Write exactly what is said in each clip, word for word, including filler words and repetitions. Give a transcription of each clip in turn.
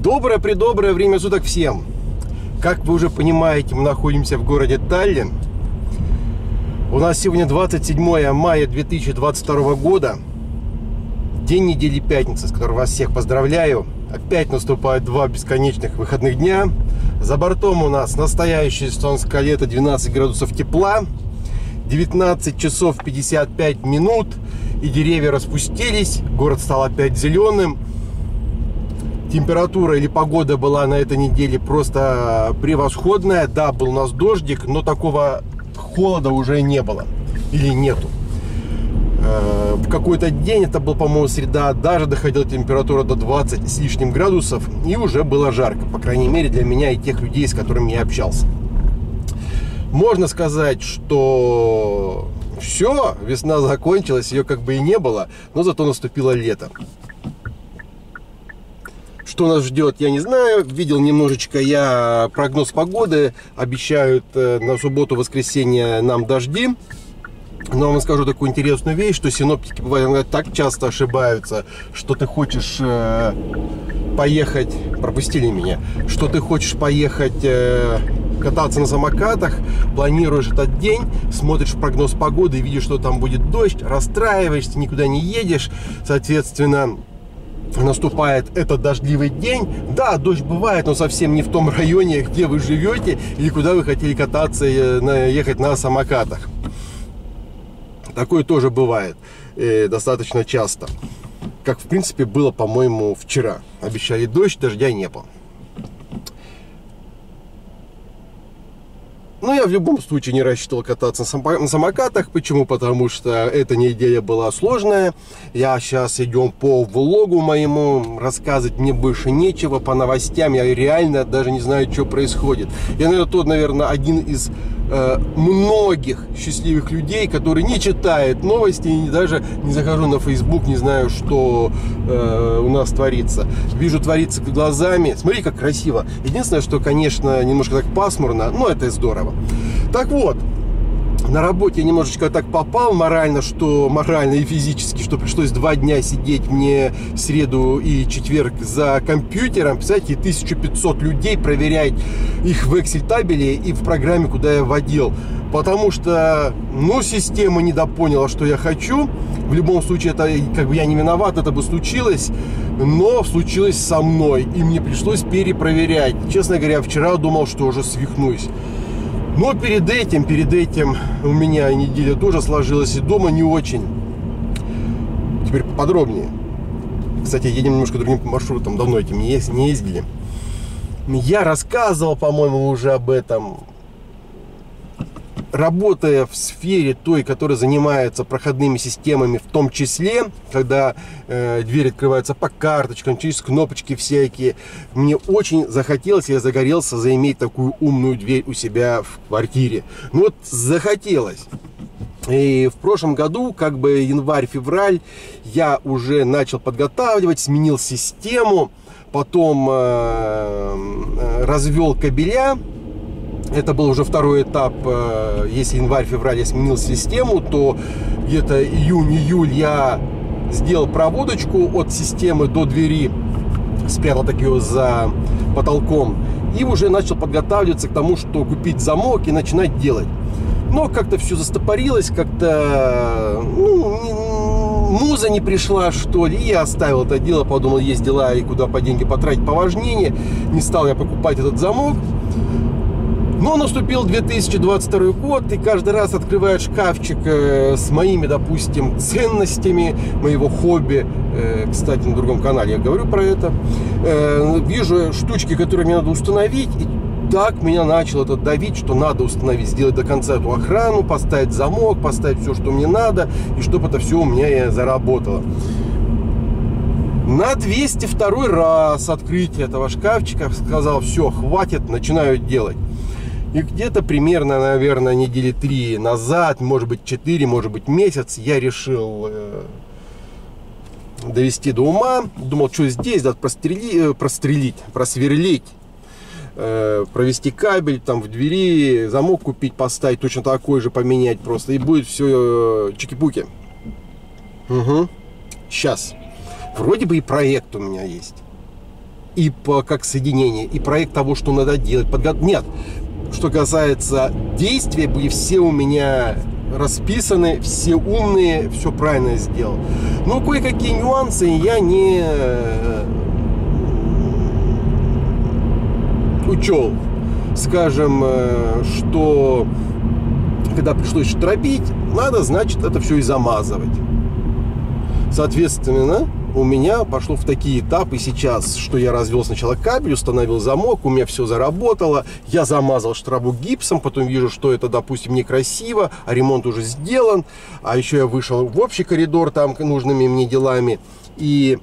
Доброе-предоброе время суток всем! Как вы уже понимаете, мы находимся в городе Таллин. У нас сегодня двадцать седьмое мая две тысячи двадцать второго года. День недели пятница, с которой вас всех поздравляю. Опять наступают два бесконечных выходных дня. За бортом у нас настоящее эстонское лето, двенадцать градусов тепла, девятнадцать часов пятьдесят пять минут. И деревья распустились, город стал опять зеленым. Температура или погода была на этой неделе просто превосходная. Да, был у нас дождик, но такого холода уже не было. Или нету. В какой-то день, это был, по-моему, среда, даже доходила температура до двадцати с лишним градусов. И уже было жарко, по крайней мере, для меня и тех людей, с которыми я общался. Можно сказать, что все, весна закончилась, ее как бы и не было, но зато наступило лето. Что нас ждет, я не знаю. Видел немножечко я прогноз погоды. Обещают на субботу-воскресенье нам дожди. Но вам скажу такую интересную вещь, что синоптики бывают так часто ошибаются, что ты хочешь э, поехать, пропустили меня, что ты хочешь поехать э, кататься на самокатах, планируешь этот день, смотришь прогноз погоды и видишь, что там будет дождь, расстраиваешься, никуда не едешь, соответственно, наступает этот дождливый день. Да, дождь бывает, но совсем не в том районе, где вы живете или куда вы хотели кататься, ехать на самокатах. Такое тоже бывает э, достаточно часто. Как, в принципе, было, по-моему, вчера. Обещали дождь, дождя не было. Но я в любом случае не рассчитывал кататься на самокатах. Почему? Потому что эта неделя была сложная. Я сейчас идем по влогу моему. Рассказывать мне больше нечего. По новостям я реально даже не знаю, что происходит. Я, наверное, тот, наверное, один из э, многих счастливых людей, который не читает новости и даже не захожу на Facebook, не знаю, что э, у нас творится. Вижу, творится глазами. Смотри, как красиво. Единственное, что, конечно, немножко так пасмурно, но это здорово. Так вот, на работе я немножечко так попал морально, что морально и физически, что пришлось два дня сидеть мне в среду и четверг за компьютером, представляете, тысяча пятьсот людей, проверять их в Excel-табеле и в программе, куда я вводил. Потому что, ну, система недопоняла, что я хочу. В любом случае, это как бы я не виноват, это бы случилось, но случилось со мной, и мне пришлось перепроверять. Честно говоря, вчера думал, что уже свихнусь. Но перед этим, перед этим у меня неделя тоже сложилась, и дома не очень. Теперь подробнее. Кстати, едем немножко другим маршрутом, давно этим не ездили. Я рассказывал, по-моему, уже об этом. Работая в сфере той, которая занимается проходными системами, в том числе, когда э, дверь открывается по карточкам, через кнопочки всякие, мне очень захотелось, я загорелся заиметь такую умную дверь у себя в квартире. Ну вот захотелось. И в прошлом году, как бы январь-февраль, я уже начал подготавливать, сменил систему, потом э, развел кабеля. Это был уже второй этап. Если январь-февраль я сменил систему, то где-то июнь-июль я сделал проводочку от системы до двери, спрятал так ее за потолком, и уже начал подготавливаться к тому, что купить замок и начинать делать. Но как-то все застопорилось, как-то ну, муза не пришла, что ли, и я оставил это дело, подумал, есть дела, и куда по деньги потратить поважнее. Не стал я покупать этот замок. Но наступил две тысячи двадцать второй год, и каждый раз открывая шкафчик э, с моими, допустим, ценностями, моего хобби, э, кстати, на другом канале я говорю про это, э, вижу штучки, которые мне надо установить, и так меня начало это давить, что надо установить, сделать до конца эту охрану, поставить замок, поставить все, что мне надо, и чтобы это все у меня заработало. На двести второй раз открытие этого шкафчика сказал, все, хватит, начинаю делать. И где-то примерно, наверное, недели три назад, может быть четыре, может быть месяц, я решил э, довести до ума. Думал, что здесь, да, прострели, прострелить, просверлить, э, провести кабель там в двери, замок купить, поставить, точно такой же поменять просто. И будет все э, чики-пуки. Угу. Сейчас. Вроде бы и проект у меня есть. и по, как соединение, и проект того, что надо делать. Подготов... Нет, что касается действия, были все у меня расписаны, все умные, все правильно сделал. Но кое-какие нюансы я не учел. Скажем, что когда пришлось штробить, надо, значит, это все и замазывать. Соответственно, у меня пошло в такие этапы сейчас, что я развел сначала кабель, установил замок, у меня все заработало, я замазал штробу гипсом, потом вижу, что это, допустим, некрасиво, а ремонт уже сделан, а еще я вышел в общий коридор там нужными мне делами, и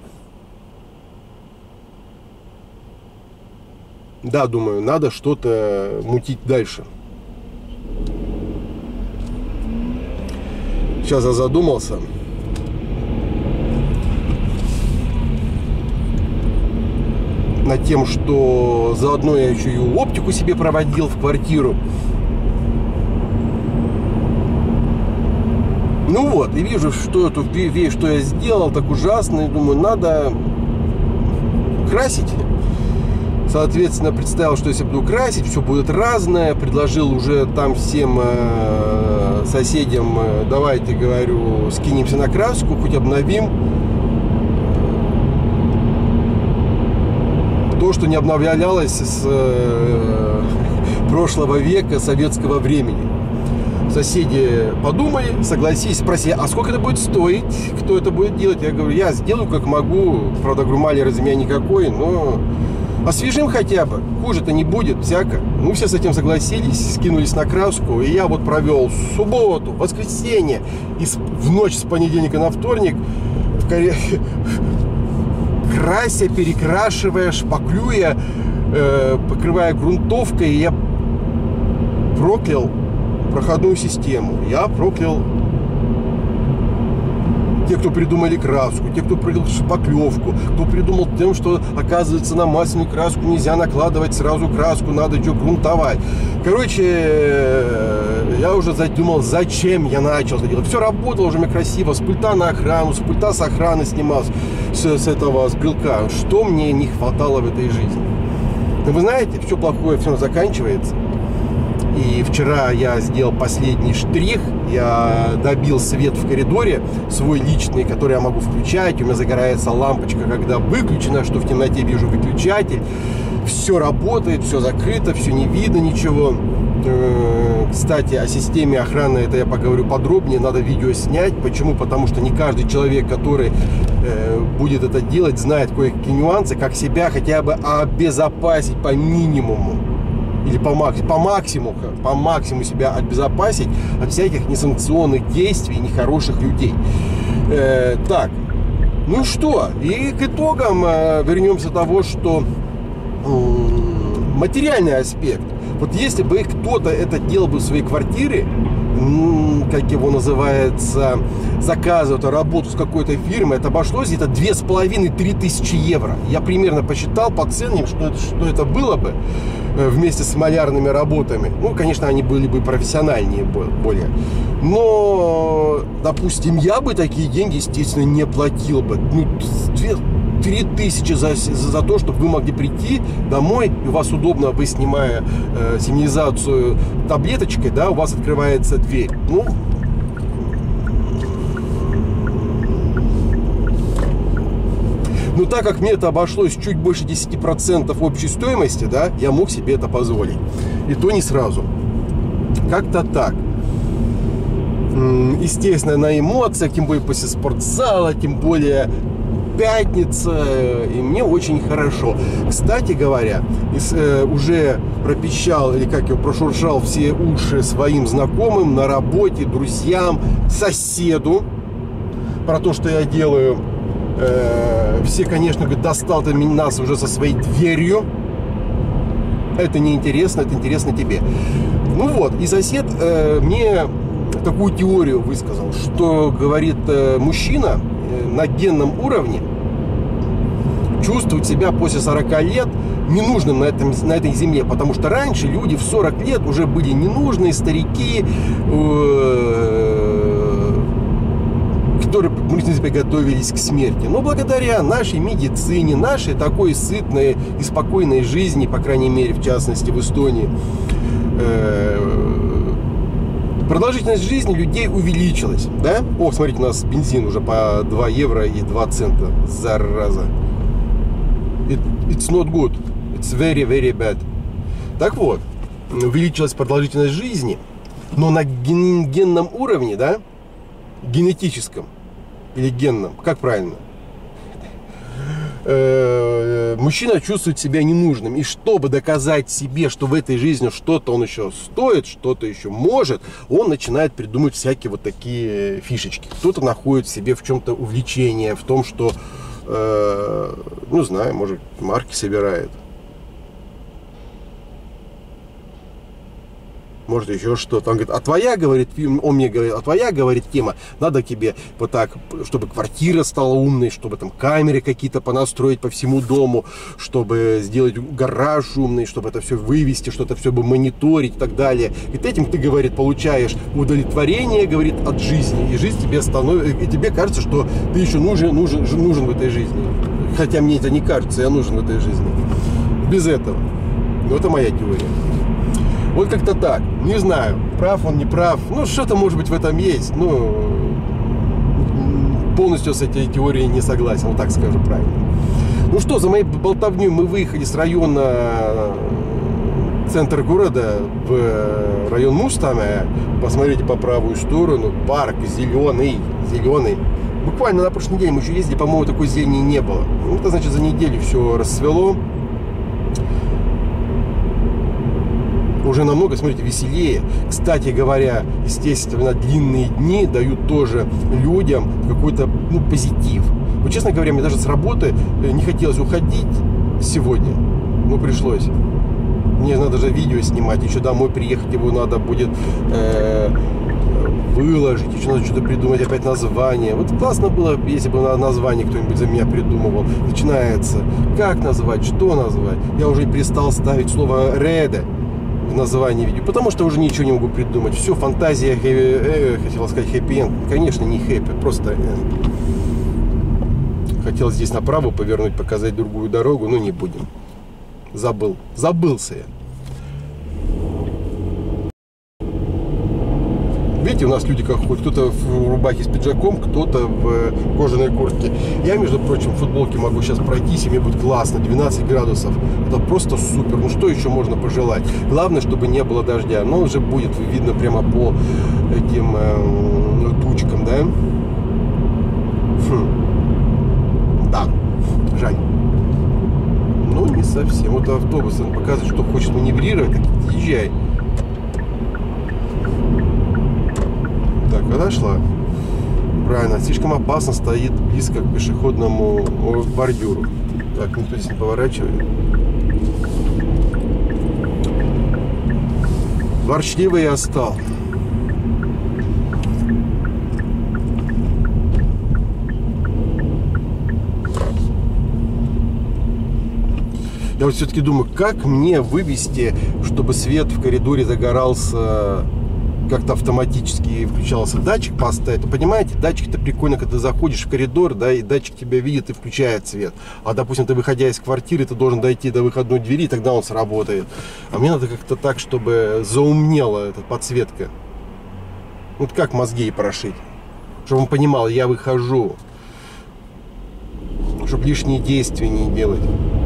да, думаю, надо что-то мутить дальше. Сейчас я задумался. Над тем, что заодно я еще и оптику себе проводил в квартиру. Ну вот, и вижу, что эту вещь, что я сделал, так ужасно, и думаю, надо красить. Соответственно, представил, что если буду красить, все будет разное. Предложил уже там всем э, соседям, э, давайте, говорю, скинемся на краску, хоть обновим то, что не обновлялось с э, прошлого века, советского времени. Соседи подумали, согласились, спросили, а сколько это будет стоить, кто это будет делать? Я говорю, я сделаю как могу, правда, говорю, малер из меня никакой, но освежим хотя бы, хуже-то не будет, всяко. Ну, все с этим согласились, скинулись на краску, и я вот провел субботу, воскресенье, и в ночь с понедельника на вторник в коре... крася, перекрашивая, шпаклюя, э, покрывая грунтовкой, я проклял проходную систему. Я проклял те, кто придумали краску, те, кто придумал шпаклевку, кто придумал тем, что, оказывается, на масляную краску нельзя накладывать сразу краску, надо что грунтовать. Короче, я уже задумал, зачем я начал это делать. Все работало уже мне красиво, с пульта на охрану, с пульта с охраны снимал, с, с этого, с брелка. Что мне не хватало в этой жизни? Но вы знаете, все плохое все заканчивается. И вчера я сделал последний штрих, я добил свет в коридоре, свой личный, который я могу включать, у меня загорается лампочка, когда выключена, что в темноте вижу выключатель, все работает, все закрыто, все не видно ничего. Кстати, о системе охраны это я поговорю подробнее, надо видео снять. Почему? Потому что не каждый человек, который будет это делать, знает кое-какие нюансы, как себя хотя бы обезопасить по минимуму. Или по, макс, по максимуму, по максимуму себя обезопасить от всяких несанкционных действий, нехороших людей. Э, так, ну что, и к итогам э, вернемся до того, что э, материальный аспект. Вот если бы кто-то это делал бы в своей квартире, как его называется, заказывают работу с какой-то фирмой, это обошлось где-то две с половиной-три тысячи евро. Я примерно посчитал по ценам, что это, что это было бы вместе с малярными работами. Ну, конечно, они были бы профессиональнее более. Но, допустим, я бы такие деньги, естественно, не платил бы. Ну, три тысячи за, за то, чтобы вы могли прийти домой, и у вас удобно, вы снимая э, сигнализацию таблеточкой, да, у вас открывается дверь. Ну, но так как мне это обошлось чуть больше десяти процентов общей стоимости, да, я мог себе это позволить. И то не сразу. Как-то так. Естественно, на эмоциях, тем более после спортзала, тем более пятница, и мне очень хорошо. Кстати говоря, уже пропищал, или как я прошуршал все уши своим знакомым на работе, друзьям, соседу про то, что я делаю. Все, конечно, говорят, достал ты нас уже со своей дверью. Это неинтересно, это интересно тебе. Ну вот, и сосед мне такую теорию высказал, что, говорит, мужчина на генном уровне чувствует себя после сорока лет ненужным на, этом, на этой земле, потому что раньше люди в сорок лет уже были ненужные, старики, которые, в принципе, готовились к смерти. Но благодаря нашей медицине, нашей такой сытной и спокойной жизни, по крайней мере, в частности, в Эстонии, продолжительность жизни людей увеличилась, да? О, смотрите, у нас бензин уже по два евро и два цента, зараза. It, it's not good, it's very, very bad. Так вот, увеличилась продолжительность жизни, но на ген генном уровне, да, генетическом или генном, как правильно, э -э мужчина чувствует себя ненужным. И чтобы доказать себе, что в этой жизни что-то он еще стоит, что-то еще может, он начинает придумывать всякие вот такие фишечки. Кто-то находит в себе в чем-то увлечение, в том, что, э ну, знаю, может, марки собирает. Может, еще что-то. Он говорит, а твоя, говорит, он мне говорит, а твоя, говорит, тема, надо тебе вот так, чтобы квартира стала умной, чтобы там камеры какие-то понастроить по всему дому, чтобы сделать гараж умный, чтобы это все вывести, что-то все бы мониторить и так далее. И этим ты, говорит, получаешь удовлетворение, говорит, от жизни. И жизнь тебе становится, и тебе кажется, что ты еще нужен, нужен, нужен в этой жизни. Хотя мне это не кажется, я нужен в этой жизни. Без этого. Но это моя теория. Вот как-то так. Не знаю, прав он, не прав. Ну, что-то, может быть, в этом есть. Ну, полностью с этой теорией не согласен. Вот так скажу правильно. Ну что, за моей болтовней мы выехали с района центра города в район Мустаме. Посмотрите по правую сторону. Парк зеленый. Зеленый. Буквально на прошлой неделе мы еще ездили, по-моему, такой зелени не было. Ну, это значит, за неделю все расцвело. Уже намного, смотрите, веселее. Кстати говоря, естественно, длинные дни дают тоже людям какой-то, ну, позитив. Вот, честно говоря, мне даже с работы не хотелось уходить сегодня, но пришлось. Мне надо же видео снимать, еще домой приехать, его надо будет э, выложить, еще надо что-то придумать, опять название. Вот классно было, если бы название кто-нибудь за меня придумывал. Начинается, как назвать, что назвать. Я уже перестал ставить слово «реде» в названии видео, потому что уже ничего не могу придумать. Все, фантазия, э, хотел сказать хэппи-энд. Конечно, не хэппи, просто энд. Хотел здесь направо повернуть, показать другую дорогу, но не будем. Забыл. Забылся я. Видите, у нас люди как ходят. Кто-то в рубахе с пиджаком, кто-то в кожаной куртке. Я, между прочим, в футболке могу сейчас пройтись, и мне будет классно. двенадцать градусов. Это просто супер. Ну что еще можно пожелать? Главное, чтобы не было дождя. Но уже будет видно прямо по этим э, тучкам, да? Хм. Да. Жаль. Ну, не совсем. Вот автобус, он показывает, что хочет маневрировать. Так езжай. Так, подошла. Правильно, слишком опасно, стоит близко к пешеходному бордюру. Так, никто здесь не поворачивает. Ворчливый я стал. Я вот все-таки думаю, как мне вывести, чтобы свет в коридоре загорался как-то автоматически, включался датчик поставить. Понимаете, датчик-то прикольно, когда ты заходишь в коридор, да, и датчик тебя видит и включает свет. А, допустим, ты, выходя из квартиры, ты должен дойти до выходной двери, и тогда он сработает. А мне надо как-то так, чтобы заумнела эта подсветка. Вот как мозги ей прошить. Чтобы он понимал, я выхожу. Чтобы лишние действия не делать.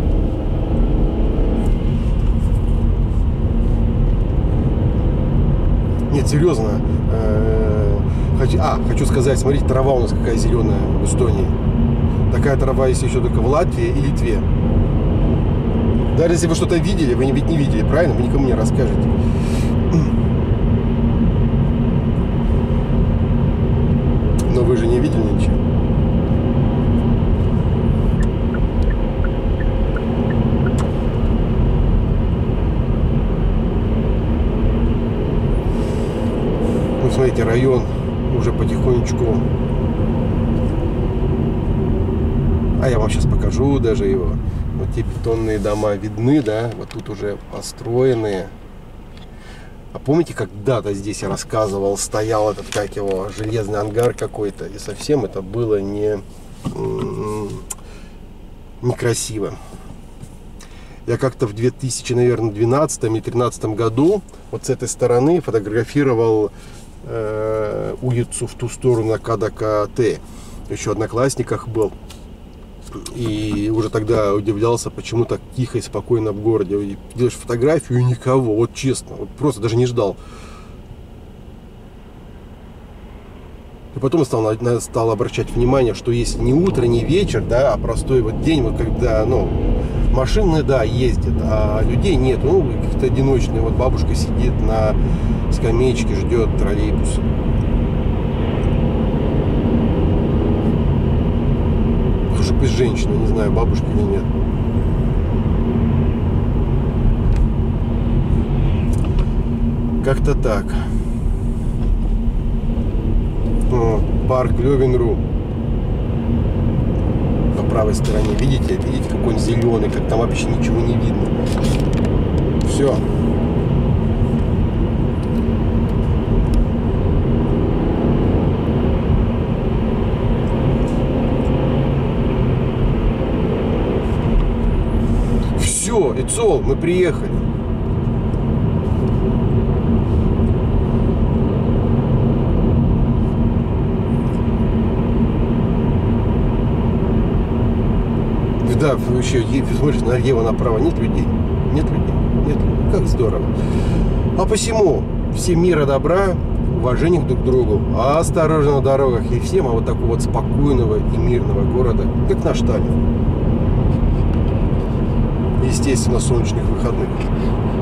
Нет, серьезно. Хочу, а, хочу сказать, смотрите, трава у нас какая зеленая в Эстонии. Такая трава есть еще только в Латвии и Литве. Даже если вы что-то видели, вы ведь не видели, правильно? Вы никому не расскажете. Но вы же не видели ничего. Ну, смотрите, район уже потихонечку. А я вам сейчас покажу даже его. Вот те бетонные дома видны, да? Вот тут уже построенные. А помните, когда-то здесь я рассказывал, стоял этот, как его, железный ангар какой-то, и совсем это было не, некрасиво. Я как-то в две тысячи двенадцатом или две тысячи тринадцатом году вот с этой стороны фотографировал э, улицу в ту сторону на КДКТ. Еще в Одноклассниках был. И уже тогда удивлялся, почему так тихо и спокойно в городе. И делаешь фотографию и никого, вот честно, вот просто даже не ждал. И потом стал, стал обращать внимание, что если не утро, не вечер, да, а простой вот день, вот когда, ну, машины, да, ездят, а людей нет. Ну, какие-то одиночные. Вот бабушка сидит на скамеечке, ждет троллейбус. Уже пусть женщина, не знаю, бабушка или нет. Как-то так. О, парк Левин.ру. На правой стороне. Видите? Видите, какой он зеленый, как там вообще ничего не видно. Все. Все, it's all, мы приехали. Да, вообще, смотришь налево, направо, нет людей, нет людей, нет людей, как здорово. А посему, всем мира, добра, уважения друг к другу, осторожно на дорогах и всем, а вот такого вот спокойного и мирного города, как наш Таллин. Естественно, солнечных выходных.